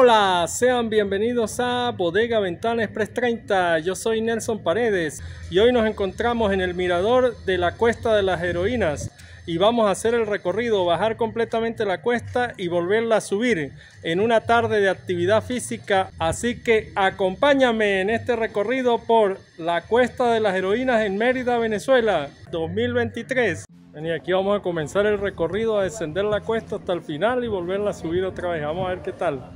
Hola, sean bienvenidos a Bodega Ventana Express 30. Yo soy Nelson Paredes y hoy nos encontramos en el mirador de la Cuesta de las Heroínas y vamos a hacer el recorrido, bajar completamente la cuesta y volverla a subir en una tarde de actividad física. Así que acompáñame en este recorrido por la Cuesta de las Heroínas en Mérida, Venezuela, 2023. Y aquí vamos a comenzar el recorrido, a descender la cuesta hasta el final y volverla a subir otra vez. Vamos a ver qué tal.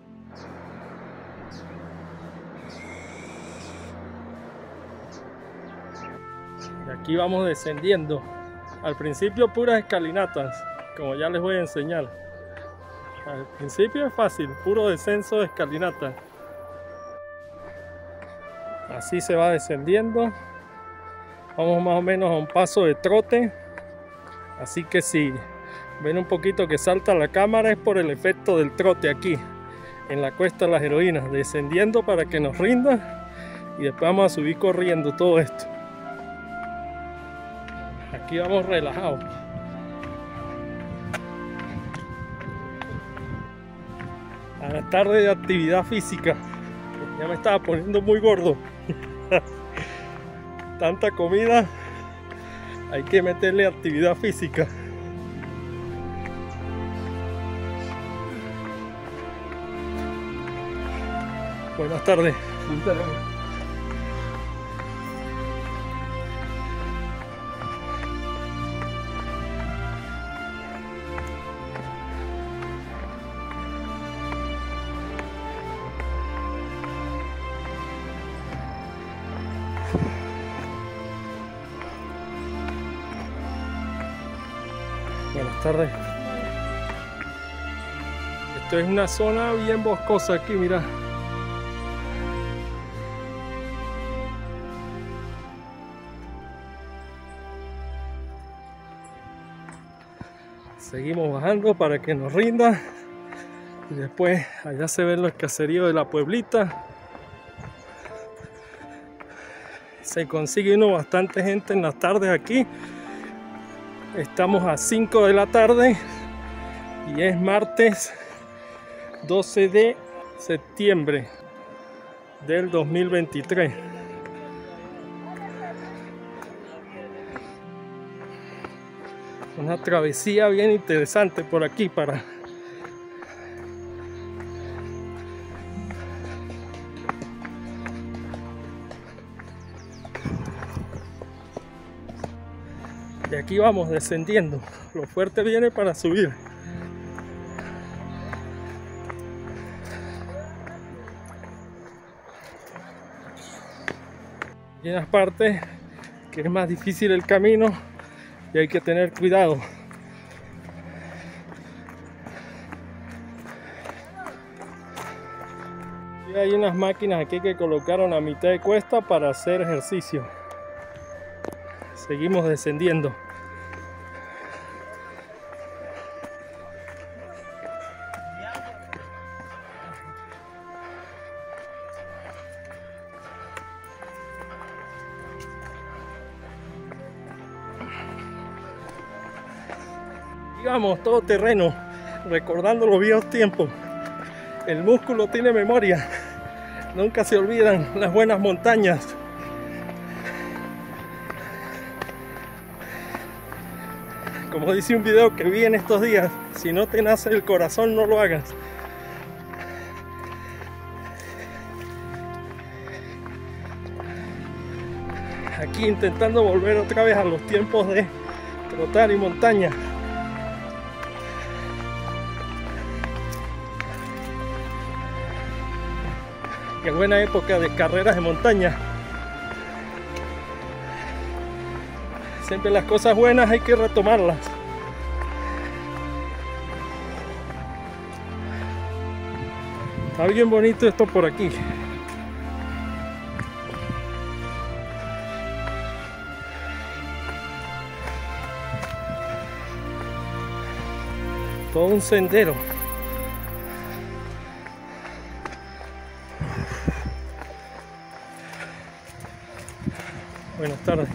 Y aquí vamos descendiendo. Al principio puras escalinatas, como ya les voy a enseñar. Al principio es fácil, puro descenso de escalinata. Así se va descendiendo. Vamos más o menos a un paso de trote. Así que si ven un poquito que salta la cámara es por el efecto del trote aquí en la Cuesta de las Heroínas, descendiendo para que nos rinda y después vamos a subir corriendo todo esto. Aquí vamos relajados. A la tarde de actividad física. Ya me estaba poniendo muy gordo. Tanta comida. Hay que meterle actividad física. Buenas tardes. Buenas tardes. Buenas tardes. Esto es una zona bien boscosa aquí, mira. Seguimos bajando para que nos rinda. Y después allá se ven los caseríos de la Pueblita. Se consigue uno bastante gente en las tardes aquí. Estamos a 5 de la tarde y es martes 12 de septiembre del 2023. Una travesía bien interesante por aquí para y aquí vamos descendiendo. Lo fuerte viene para subir. Y en las partes que es más difícil el camino y hay que tener cuidado. Y hay unas máquinas aquí que colocaron a mitad de cuesta para hacer ejercicio. Seguimos descendiendo. Y vamos, todo terreno, recordando los viejos tiempos. El músculo tiene memoria. Nunca se olvidan las buenas montañas. Como dice un video que vi en estos días, si no te nace el corazón, no lo hagas. Aquí intentando volver otra vez a los tiempos de trotar y montaña. Qué buena época de carreras de montaña. Siempre las cosas buenas hay que retomarlas. Está bien bonito esto por aquí. Todo un sendero. Buenas tardes.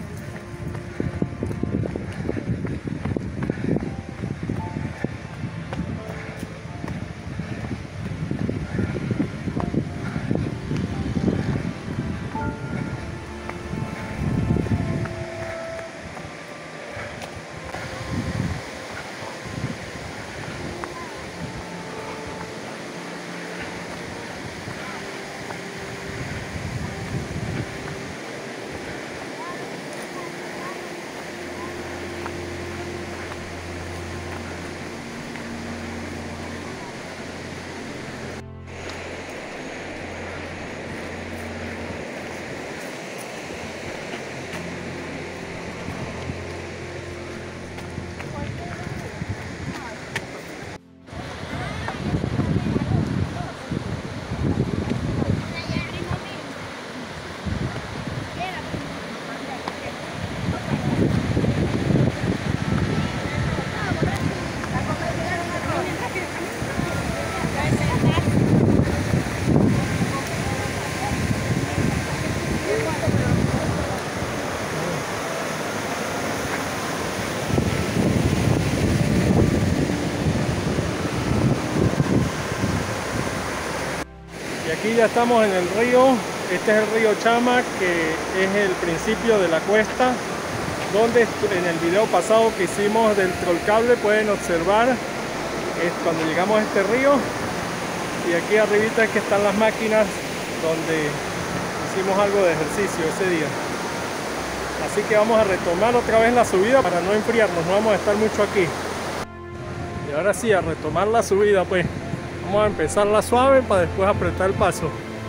Aquí ya estamos en el río. Este es el río Chama, que es el principio de la cuesta, donde en el video pasado que hicimos del trollcable pueden observar cuando llegamos a este río. Y aquí arribita es que están las máquinas donde hicimos algo de ejercicio ese día. Así que vamos a retomar otra vez la subida para no enfriarnos, no vamos a estar mucho aquí. Y ahora sí, a retomar la subida, pues vamos a empezar la suave para después apretar el paso.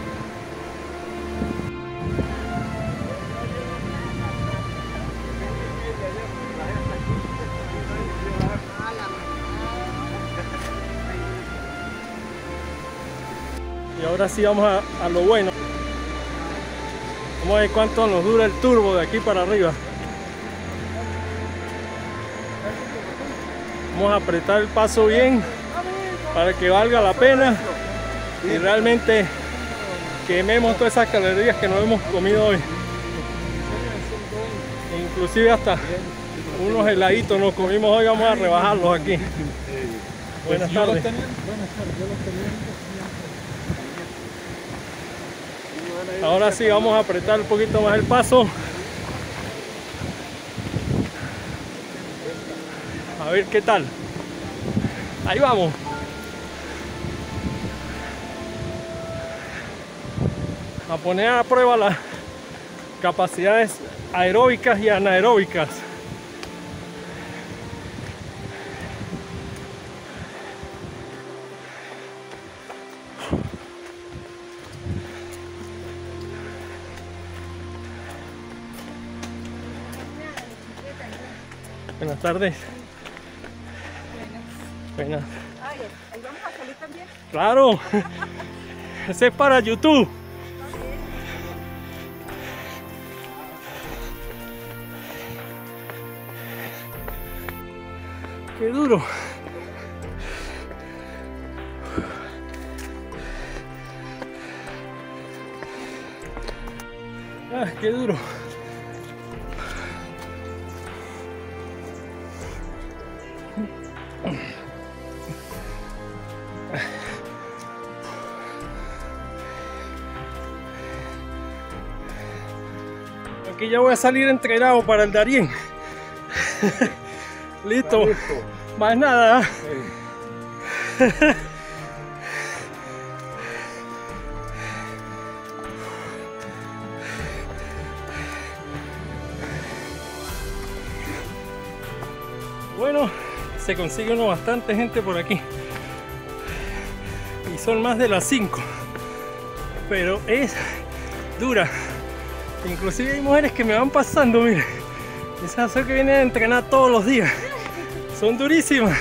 Y ahora sí vamos a lo bueno. Vamos a ver cuánto nos dura el turbo de aquí para arriba. Vamos a apretar el paso bien para que valga la pena y realmente quememos todas esas calorías que nos hemos comido hoy. Inclusive hasta unos heladitos nos comimos hoy, vamos a rebajarlos aquí. Buenas tardes. Ahora sí vamos a apretar un poquito más el paso. A ver qué tal. Ahí vamos. A poner a prueba las capacidades aeróbicas y anaeróbicas. Buenas tardes. Buenas. Ay, ahí vamos a salir también. Claro. Ese es para YouTube. Qué duro. Ah, qué duro. Aquí ya voy a salir entrenado para el Darién. Listo. Más nada. Bueno, se consigue uno bastante gente por aquí. Y son más de las 5. Pero es dura. Inclusive hay mujeres que me van pasando, miren. Esas son que vienen a entrenar todos los días. Son durísimas.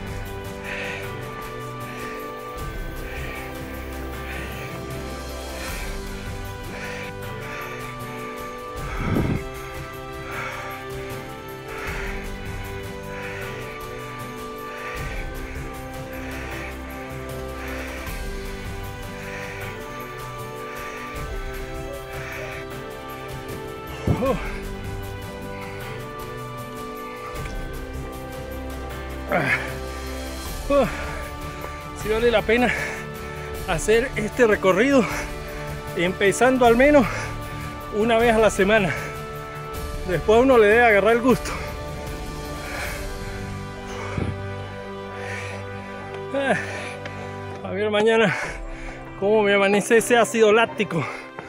Si vale la pena hacer este recorrido, empezando al menos una vez a la semana. Después uno le debe agarrar el gusto. A ver mañana cómo me amanece ese ácido láctico.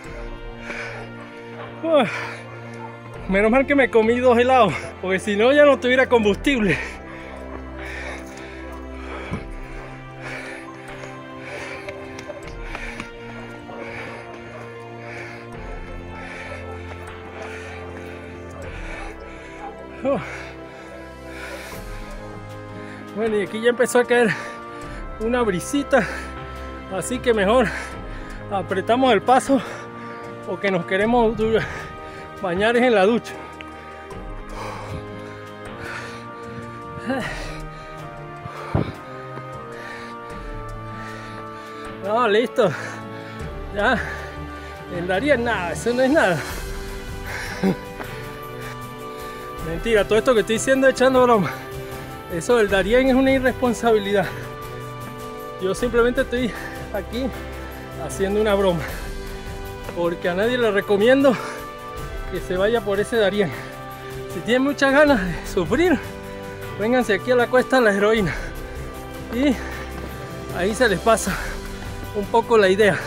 Menos mal que me comí 2 helados, porque si no ya no tuviera combustible. Bueno, y aquí ya empezó a caer una brisita, así que mejor apretamos el paso o que nos queremos bañar en la ducha. No, listo. Ya, el Darién nada, eso no es nada. Mentira, todo esto que estoy diciendo echando broma. Eso del Darién es una irresponsabilidad. Yo simplemente estoy aquí haciendo una broma, porque a nadie le recomiendo que se vaya por ese Darién. Si tienen muchas ganas de sufrir, vénganse aquí a la Cuesta de las Heroínas y ahí se les pasa un poco la idea.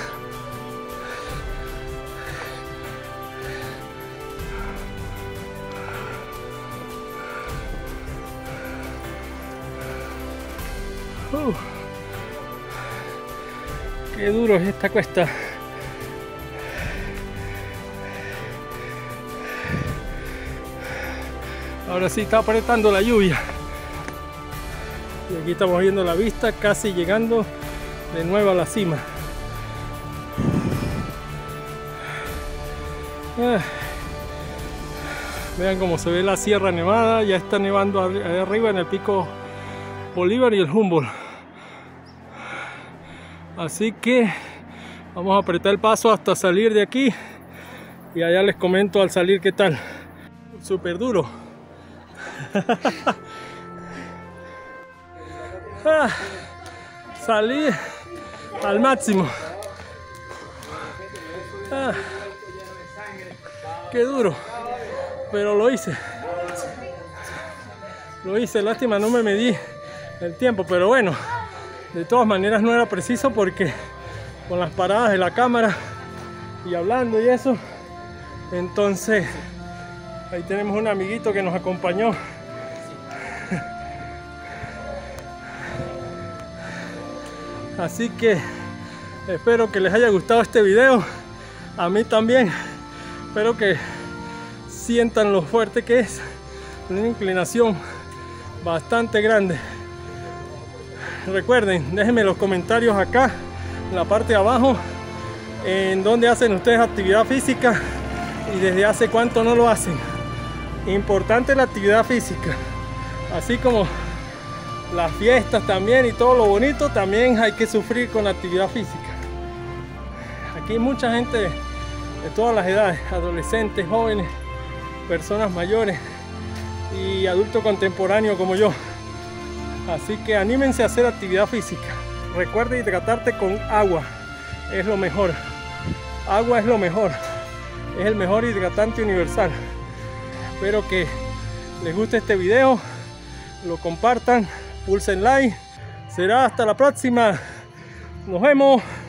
Qué duro es esta cuesta. Ahora sí está apretando la lluvia. Y aquí estamos viendo la vista, casi llegando de nuevo a la cima. Vean cómo se ve la Sierra Nevada. Ya está nevando ahí arriba en el pico Bolívar y el Humboldt. Así que vamos a apretar el paso hasta salir de aquí y allá les comento al salir qué tal. Súper duro. Salí al máximo. Qué duro, pero lo hice. Lástima no me medí el tiempo, pero bueno, de todas maneras no era preciso porque con las paradas de la cámara y hablando y eso, entonces ahí tenemos un amiguito que nos acompañó. Así que espero que les haya gustado este video. A mí también. Espero que sientan lo fuerte que es. Una inclinación bastante grande. Recuerden, déjenme los comentarios acá en la parte de abajo en donde hacen ustedes actividad física y desde hace cuánto no lo hacen. Importante la actividad física, así como las fiestas también y todo lo bonito, también hay que sufrir con la actividad física. Aquí hay mucha gente de todas las edades, adolescentes, jóvenes, personas mayores y adultos contemporáneos como yo. Así que anímense a hacer actividad física. Recuerda hidratarte con agua, es lo mejor. Agua es lo mejor, es el mejor hidratante universal. Espero que les guste este video, lo compartan, pulsen like. Será hasta la próxima. Nos vemos.